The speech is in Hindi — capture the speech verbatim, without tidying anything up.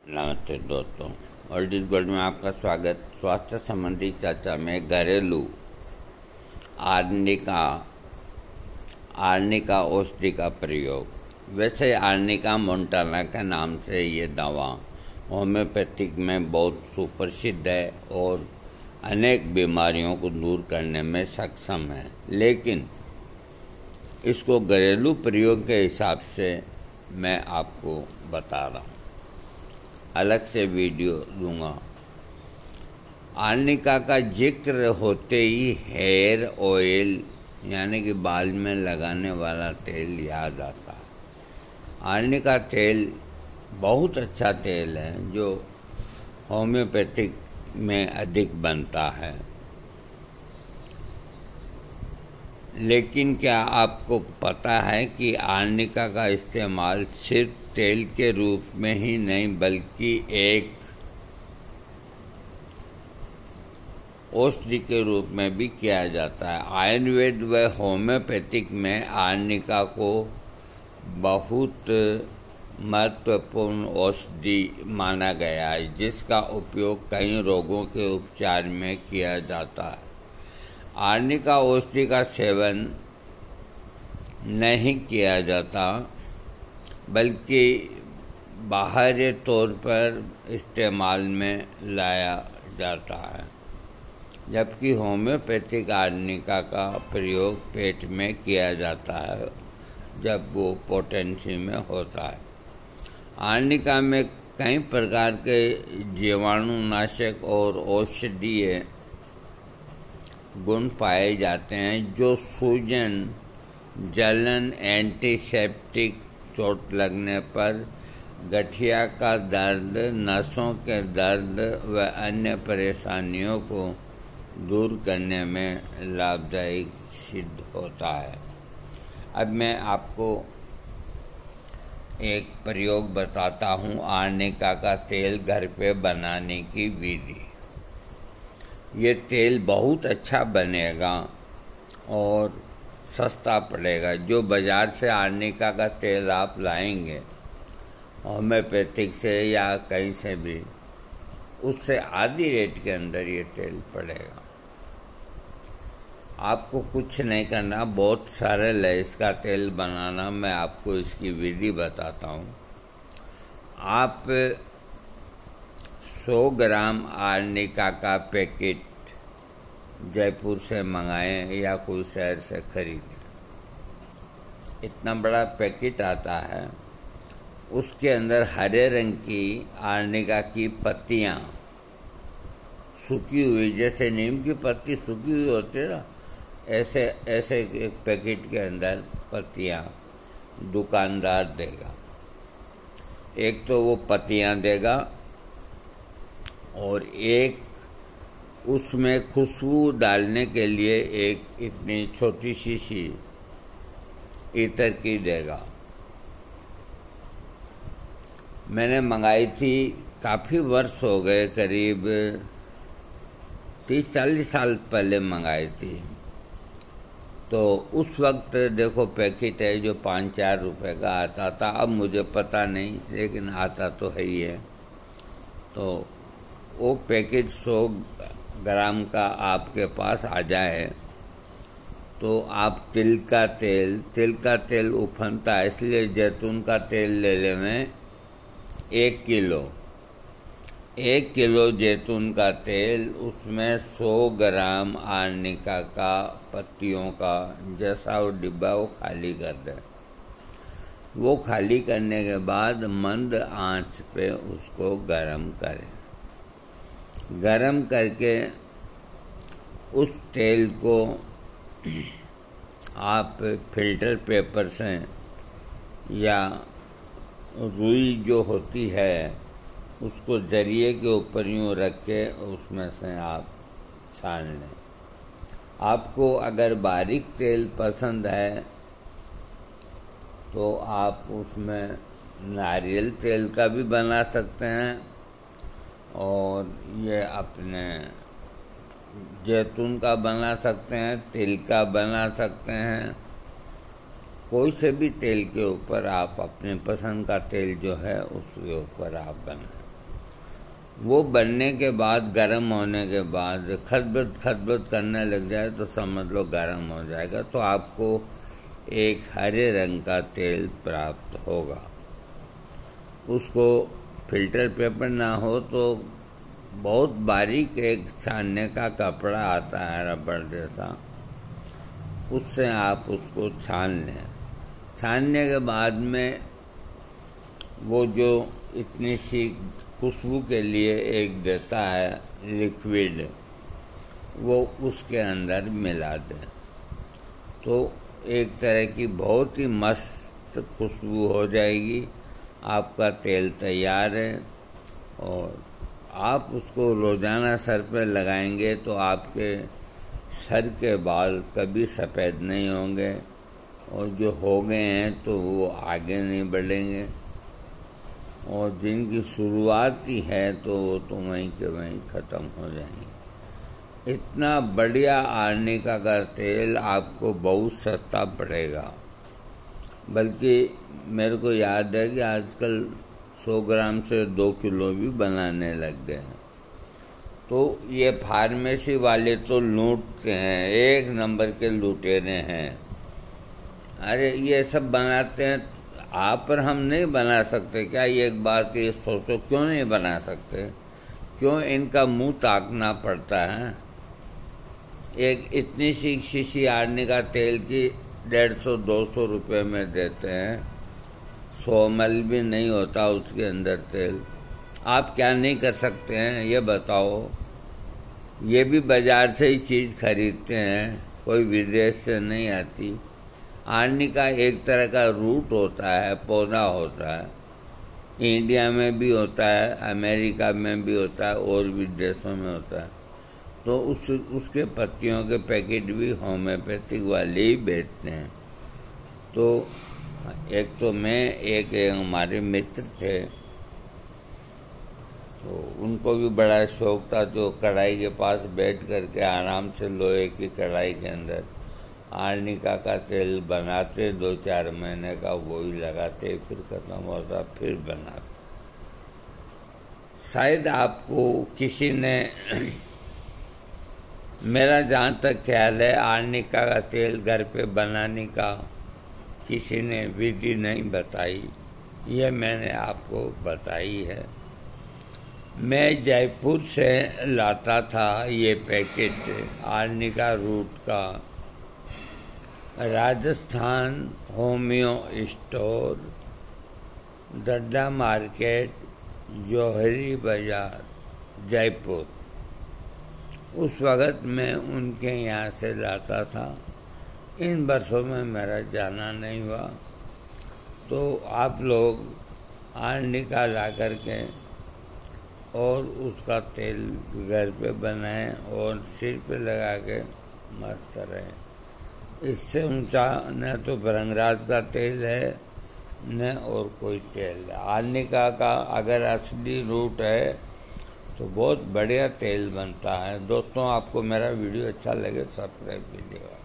नमस्ते दोस्तों, वर्ल्ड इज गोल्ड में आपका स्वागत। स्वास्थ्य संबंधी चर्चा में घरेलू आर्निका आर्निका औषधि का प्रयोग। वैसे आर्निका मोन्टाना के नाम से ये दवा होम्योपैथिक में बहुत सुप्रसिद्ध है और अनेक बीमारियों को दूर करने में सक्षम है, लेकिन इसको घरेलू प्रयोग के हिसाब से मैं आपको बता रहा हूँ, अलग से वीडियो दूंगा। आर्निका का जिक्र होते ही हेयर ऑयल यानी कि बाल में लगाने वाला तेल याद आता है। आर्निका तेल बहुत अच्छा तेल है जो होम्योपैथिक में अधिक बनता है, लेकिन क्या आपको पता है कि आर्निका का इस्तेमाल सिर्फ तेल के रूप में ही नहीं बल्कि एक औषधि के रूप में भी किया जाता है। आयुर्वेद व होम्योपैथिक में आर्निका को बहुत महत्वपूर्ण औषधि माना गया है, जिसका उपयोग कई रोगों के उपचार में किया जाता है। आर्निका औषधि का सेवन नहीं किया जाता बल्कि बाहरी तौर पर इस्तेमाल में लाया जाता है, जबकि होम्योपैथिक आर्निका का प्रयोग पेट में किया जाता है जब वो पोटेंसी में होता है। आर्निका में कई प्रकार के जीवाणुनाशक और औषधीय गुण पाए जाते हैं जो सूजन, जलन, एंटीसेप्टिक, चोट लगने पर गठिया का दर्द, नसों के दर्द व अन्य परेशानियों को दूर करने में लाभदायक सिद्ध होता है। अब मैं आपको एक प्रयोग बताता हूँ आर्निका का तेल घर पे बनाने की विधि। ये तेल बहुत अच्छा बनेगा और सस्ता पड़ेगा। जो बाज़ार से आर्निका का तेल आप लाएंगे होम्योपैथिक से या कहीं से भी, उससे आधी रेट के अंदर ये तेल पड़ेगा। आपको कुछ नहीं करना, बहुत सरल है इसका तेल बनाना। मैं आपको इसकी विधि बताता हूँ। आप सौ ग्राम आर्निका का पैकेट जयपुर से मंगाएं या कोई शहर से खरीदें। इतना बड़ा पैकेट आता है, उसके अंदर हरे रंग की आर्निका की पत्तियाँ सूखी हुई, जैसे नीम की पत्ती सूखी हुई होती है ना, ऐसे ऐसे एक पैकेट के अंदर पत्तियाँ दुकानदार देगा। एक तो वो पत्तियाँ देगा और एक उसमें खुशबू डालने के लिए एक इतनी छोटी शीशी इत्र की देगा। मैंने मंगाई थी, काफ़ी वर्ष हो गए, करीब तीस चालीस साल पहले मंगाई थी। तो उस वक्त देखो पैकेट है जो पाँच चार रुपए का आता था, अब मुझे पता नहीं, लेकिन आता तो है ही है। तो वो पैकेट सौ ग्राम का आपके पास आ जाए तो आप तिल का तेल तिल का तेल उफनता है, इसलिए जैतून का तेल ले लें एक किलो एक किलो जैतून का तेल, उसमें सौ ग्राम आर्निका का पत्तियों का जैसा वो डिब्बा वो खाली कर दें। वो खाली करने के बाद मंद आंच पे उसको गरम करें। गरम करके उस तेल को आप फिल्टर पेपर से या रुई जो होती है उसको जरिए के ऊपर यूँ रख के उसमें से आप छान लें। आपको अगर बारीक तेल पसंद है तो आप उसमें नारियल तेल का भी बना सकते हैं और ये अपने जैतून का बना सकते हैं, तिल का बना सकते हैं। कोई से भी तेल के ऊपर आप अपने पसंद का तेल जो है उसके ऊपर आप बनाएं। वो बनने के बाद, गर्म होने के बाद खदबद खदबद करने लग जाए तो समझ लो गर्म हो जाएगा, तो आपको एक हरे रंग का तेल प्राप्त होगा। उसको फिल्टर पेपर ना हो तो बहुत बारीक एक छानने का कपड़ा आता है रबड़ जैसा, उससे आप उसको छान लें। छानने के बाद में वो जो इतनी सी खुशबू के लिए एक देता है लिक्विड, वो उसके अंदर मिला दें तो एक तरह की बहुत ही मस्त खुशबू हो जाएगी। आपका तेल तैयार है और आप उसको रोज़ाना सर पे लगाएंगे तो आपके सर के बाल कभी सफ़ेद नहीं होंगे, और जो हो गए हैं तो वो आगे नहीं बढ़ेंगे, और जिनकी शुरुआत ही है तो वो तो वहीं के वहीं ख़त्म हो जाएंगे। इतना बढ़िया आर्निका का तेल आपको बहुत सस्ता पड़ेगा, बल्कि मेरे को याद है कि आजकल सौ ग्राम से दो किलो भी बनाने लग गए हैं। तो ये फार्मेसी वाले तो लूटते हैं, एक नंबर के लुटेरे हैं। अरे ये सब बनाते हैं, आप पर हम नहीं बना सकते क्या? ये एक बात ये सोचो, क्यों नहीं बना सकते? क्यों इनका मुंह ताकना पड़ता है? एक इतनी सी शीशी आर्निका तेल की डेढ़ सौ दो सौ रुपये में देते हैं, सौ मल भी नहीं होता उसके अंदर तेल। आप क्या नहीं कर सकते हैं ये बताओ? ये भी बाजार से ही चीज़ खरीदते हैं, कोई विदेश से नहीं आती। आर्निका एक तरह का रूट होता है, पौधा होता है, इंडिया में भी होता है, अमेरिका में भी होता है, और भी देशों में होता है। तो उस उसके पत्तियों के पैकेट भी होम्योपैथिक वाले ही बेचते हैं। तो एक तो मैं एक, एक हमारे मित्र थे, तो उनको भी बड़ा शौक था, जो कढ़ाई के पास बैठ करके आराम से लोहे की कढ़ाई के अंदर आर्निका का तेल बनाते, दो चार महीने का वही लगाते, फिर ख़त्म होता, फिर बनाते। शायद आपको किसी ने मेरा जहाँ तक ख्याल है आर्निका का तेल घर पे बनाने का किसी ने विधि नहीं बताई, यह मैंने आपको बताई है। मैं जयपुर से लाता था ये पैकेट आर्निका रूट का, Rajasthan homeo store, Dadda market, Johari Bazaar, Jaipur. उस वक़्त मैं उनके यहाँ से लाता था। इन वर्षों में मेरा जाना नहीं हुआ। तो आप लोग आर्निका ला कर के और उसका तेल घर पे बनाएं और सिर पे लगा के मस्त रहें। इससे ऊंचा न तो भृंगराज का तेल है न और कोई तेल है। आर्निका का अगर असली रूट है तो बहुत बढ़िया तेल बनता है। दोस्तों, आपको मेरा वीडियो अच्छा लगे सब्सक्राइब कीजिएगा।